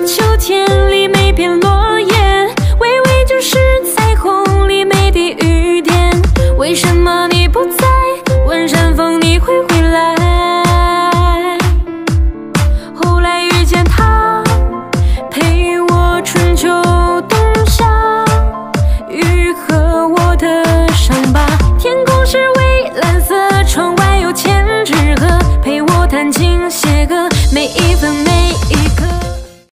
秋天里每片落叶，微微就是彩虹里每滴雨点。为什么你